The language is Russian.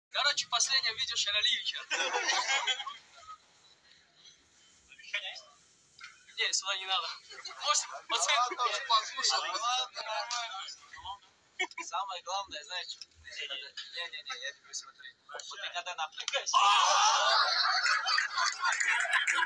Короче, последнее видео Шараливича. Не, сюда не надо. Может, пацан тоже послушал. Самое главное, знаешь, что? Не, я тебе смотри. Вот ты когда напрягаешься.